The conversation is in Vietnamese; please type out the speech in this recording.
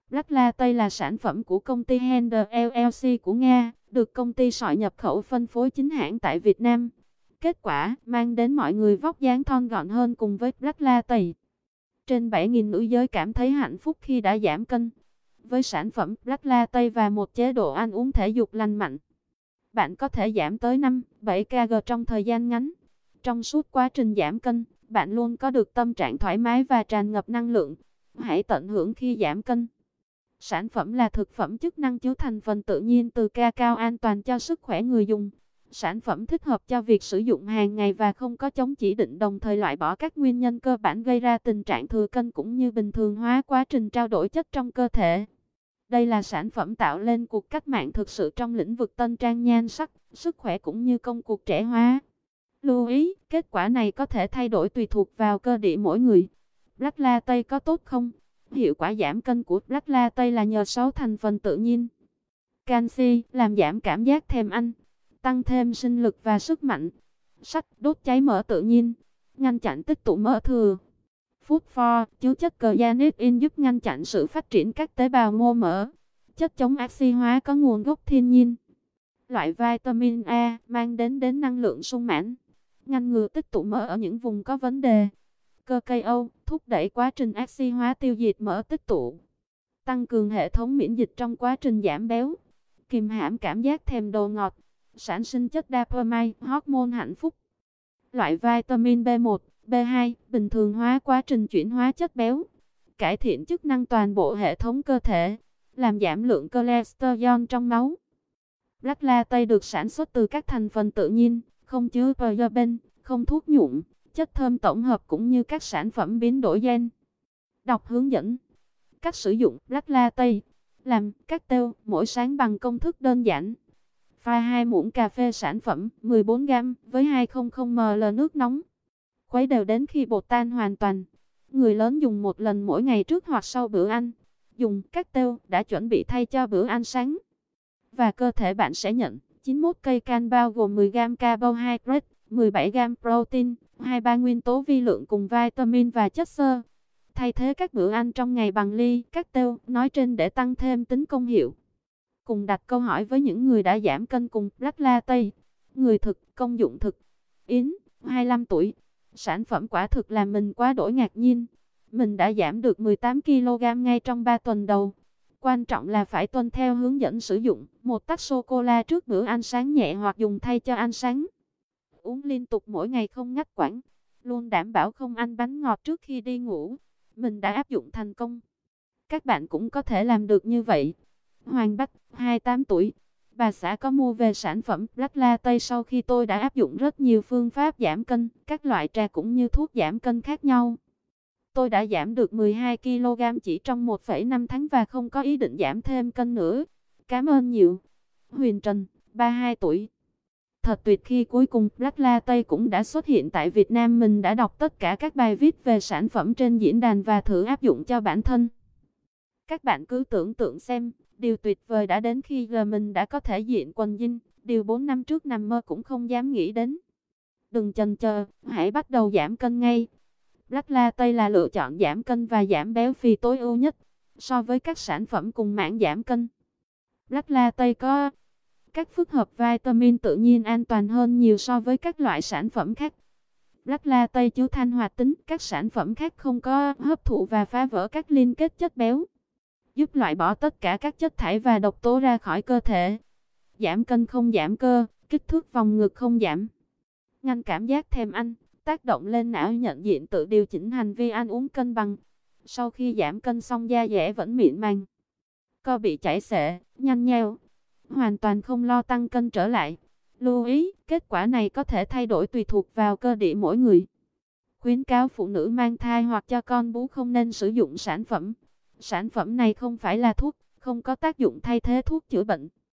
Black Latte là sản phẩm của công ty Hender LLC của Nga, được công ty sọi nhập khẩu phân phối chính hãng tại Việt Nam. Kết quả, mang đến mọi người vóc dáng thon gọn hơn cùng với Black Latte. Trên 7.000 nữ giới cảm thấy hạnh phúc khi đã giảm cân. Với sản phẩm Black Latte và một chế độ ăn uống thể dục lành mạnh, bạn có thể giảm tới 5-7 kg trong thời gian ngắn. Trong suốt quá trình giảm cân, bạn luôn có được tâm trạng thoải mái và tràn ngập năng lượng. Hãy tận hưởng khi giảm cân. Sản phẩm là thực phẩm chức năng chứa thành phần tự nhiên từ cacao, an toàn cho sức khỏe người dùng. Sản phẩm thích hợp cho việc sử dụng hàng ngày và không có chống chỉ định, đồng thời loại bỏ các nguyên nhân cơ bản gây ra tình trạng thừa cân cũng như bình thường hóa quá trình trao đổi chất trong cơ thể. Đây là sản phẩm tạo lên cuộc cách mạng thực sự trong lĩnh vực tân trang nhan sắc, sức khỏe cũng như công cuộc trẻ hóa. Lưu ý, kết quả này có thể thay đổi tùy thuộc vào cơ địa mỗi người. Black Latte có tốt không? Hiệu quả giảm cân của Black Latte là nhờ 6 thành phần tự nhiên. Canxi, làm giảm cảm giác thèm ăn, tăng thêm sinh lực và sức mạnh. Sắt, đốt cháy mỡ tự nhiên, ngăn chặn tích tụ mỡ thừa. Phosphor, chứa chất zeaxanthin giúp ngăn chặn sự phát triển các tế bào mô mỡ. Chất chống oxy hóa có nguồn gốc thiên nhiên. Loại vitamin A, mang đến năng lượng sung mãn, ngăn ngừa tích tụ mỡ ở những vùng có vấn đề. Cơ cây Âu, thúc đẩy quá trình oxy hóa tiêu diệt mỡ tích tụ. Tăng cường hệ thống miễn dịch trong quá trình giảm béo. Kiềm hãm cảm giác thèm đồ ngọt. Sản sinh chất dopamine, hormone hạnh phúc. Loại vitamin B1, B2, bình thường hóa quá trình chuyển hóa chất béo. Cải thiện chức năng toàn bộ hệ thống cơ thể. Làm giảm lượng cholesterol trong máu. Black Latte được sản xuất từ các thành phần tự nhiên, không chứa paraben, không thuốc nhuộm, chất thơm tổng hợp cũng như các sản phẩm biến đổi gen. Đọc hướng dẫn. Cách sử dụng Black Latte. Làm cocktail mỗi sáng bằng công thức đơn giản. Pha 2 muỗng cà phê sản phẩm 14g với 200 ml nước nóng. Khuấy đều đến khi bột tan hoàn toàn. Người lớn dùng một lần mỗi ngày trước hoặc sau bữa ăn. Dùng cocktail đã chuẩn bị thay cho bữa ăn sáng. Và cơ thể bạn sẽ nhận 91 cây can bao gồm 10g carbohydrate, 17g protein, 23 nguyên tố vi lượng cùng vitamin và chất xơ. Thay thế các bữa ăn trong ngày bằng ly cocktail nói trên để tăng thêm tính công hiệu. Cùng đặt câu hỏi với những người đã giảm cân cùng Black Latte. Người thực, công dụng thực. Yến, 25 tuổi. Sản phẩm quả thực làm mình quá đổi ngạc nhiên. Mình đã giảm được 18 kg ngay trong 3 tuần đầu. Quan trọng là phải tuân theo hướng dẫn sử dụng. Một tách sô-cô-la trước bữa ăn sáng nhẹ hoặc dùng thay cho ăn sáng. Uống liên tục mỗi ngày không ngắt quãng. Luôn đảm bảo không ăn bánh ngọt trước khi đi ngủ. Mình đã áp dụng thành công. Các bạn cũng có thể làm được như vậy. Hoàng Bách, 28 tuổi. Bà xã có mua về sản phẩm Black Latte sau khi tôi đã áp dụng rất nhiều phương pháp giảm cân, các loại trà cũng như thuốc giảm cân khác nhau. Tôi đã giảm được 12 kg chỉ trong 1,5 tháng và không có ý định giảm thêm cân nữa. Cảm ơn nhiều. Huyền Trần, 32 tuổi. Thật tuyệt khi cuối cùng Black Latte cũng đã xuất hiện tại Việt Nam. Mình đã đọc tất cả các bài viết về sản phẩm trên diễn đàn và thử áp dụng cho bản thân. Các bạn cứ tưởng tượng xem, điều tuyệt vời đã đến khi giờ mình đã có thể diện quần jean, điều 4 năm trước nằm mơ cũng không dám nghĩ đến. Đừng chần chờ, hãy bắt đầu giảm cân ngay. Black Latte là lựa chọn giảm cân và giảm béo phì tối ưu nhất so với các sản phẩm cùng mảng giảm cân. Black Latte có các phức hợp vitamin tự nhiên an toàn hơn nhiều so với các loại sản phẩm khác. Black Latte chứa than hoạt tính, các sản phẩm khác không có hấp thụ và phá vỡ các liên kết chất béo, giúp loại bỏ tất cả các chất thải và độc tố ra khỏi cơ thể. Giảm cân không giảm cơ, kích thước vòng ngực không giảm. Ngăn cảm giác thèm ăn, tác động lên não nhận diện tự điều chỉnh hành vi ăn uống cân bằng. Sau khi giảm cân xong da dẻ vẫn mịn màng, cơ bị chảy xệ, nhăn nheo, hoàn toàn không lo tăng cân trở lại. Lưu ý, kết quả này có thể thay đổi tùy thuộc vào cơ địa mỗi người. Khuyến cáo phụ nữ mang thai hoặc cho con bú không nên sử dụng sản phẩm. Sản phẩm này không phải là thuốc, không có tác dụng thay thế thuốc chữa bệnh.